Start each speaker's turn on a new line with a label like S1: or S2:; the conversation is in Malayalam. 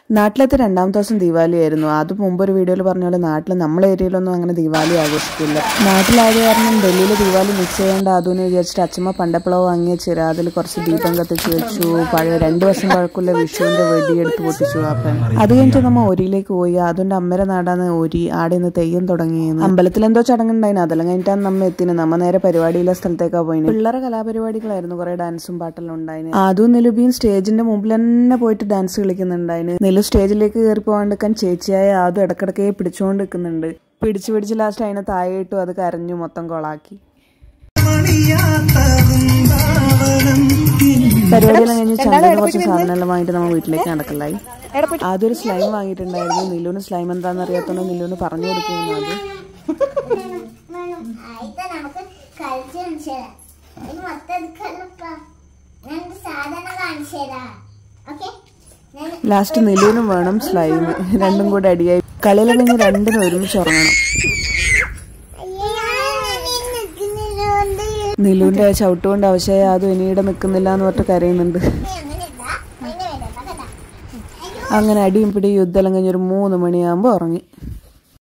S1: നാട്ടിലത്തെ രണ്ടാമത്തെ ദിവസം ദീപാവലിയായിരുന്നു. അത് മുമ്പൊരു വീഡിയോയിൽ പറഞ്ഞ പോലെ നാട്ടിൽ നമ്മളെ ഏരിയയിലൊന്നും അങ്ങനെ ദീപാവലി ആഘോഷിക്കില്ല. നാട്ടിലായത് കാരണം ഡൽഹിയിൽ ദീപാവലി മിക്സ് ചെയ്യേണ്ട അതെന്ന് വിചാരിച്ചിട്ട് അച്ഛമ്മ പണ്ടപ്പളവ് വാങ്ങിയ അതിൽ കുറച്ച് ദീപം കത്തിച്ച് വെച്ചു. പഴയ 2 വർഷം പഴക്കമുള്ള വിഷുവിന്റെ വെടിയെടുത്ത് പൊട്ടിച്ചു അപ്പൻ. അത് കഴിഞ്ഞിട്ട് നമ്മൾ ഒരിയിലേക്ക് പോയി. അതുകൊണ്ട് അമ്മയുടെ നാടാണ് ഒരി. ആടെ നിന്ന് തെയ്യം തുടങ്ങിയെന്ന്. അമ്പലത്തിൽ എന്തോ ചടങ്ങുണ്ടായിരുന്നു. അതെല്ലാം കഴിഞ്ഞിട്ടാണ് നമ്മ എത്തിന്. നമ്മ നേരെ പരിപാടിയിലെ സ്ഥലത്തേക്കാണ് പോയിന്. പിള്ളേരെ കലാപരിപാടികളായിരുന്നു. കുറെ ഡാൻസും പാട്ടെല്ലാം ഉണ്ടായിരുന്നു. അതും നിലുബിയും സ്റ്റേജിന്റെ മുമ്പിൽ തന്നെ പോയിട്ട് ഡാൻസ് കളിക്കുന്നുണ്ടായിരുന്നു. സ്റ്റേജിലേക്ക് കയറി പോകാണ്ടിരിക്കാൻ ചേച്ചിയായ അതും ഇടക്കിടക്കെ പിടിച്ചുകൊണ്ട് നിൽക്കുന്നുണ്ട്. പിടിച്ച് ലാസ്റ്റ് അതിനെ താഴെ ഇട്ടു. അത് കരഞ്ഞു മൊത്തം കൊളാക്കി. പരിപാടിയെല്ലാം കഴിഞ്ഞ് ചന്തയിൽ കുറച്ച് സാധനമെല്ലാം വാങ്ങിയിട്ട് നമ്മൾ വീട്ടിലേക്ക് നടക്കലായി. അതൊരു സ്ലൈം വാങ്ങിയിട്ടുണ്ടായിരുന്നു. നിലുവിന് സ്ലൈം എന്താണെന്ന് അറിയാത്തോണ്ട് നിലുവിന് പറഞ്ഞു കൊടുക്കുന്നു. അത് ലാസ്റ്റ് നിലുവിനും വേണം സ്ലൈം. രണ്ടും കൂടെ അടിയായി. കളിയിലെ കഴിഞ്ഞ് രണ്ടിനും ഒരുമിച്ച് ഉറങ്ങണം. നിലുവിന്റെ ചവിട്ടുകൊണ്ട് ആവശ്യമായ അതും ഇനിയുടെ നിൽക്കുന്നില്ല എന്ന് പറഞ്ഞിട്ട് കരയുന്നുണ്ട്. അങ്ങനെ അടിയും പിടിയും യുദ്ധം കഴിഞ്ഞൊരു 3 മണിയാകുമ്പോൾ ഉറങ്ങി.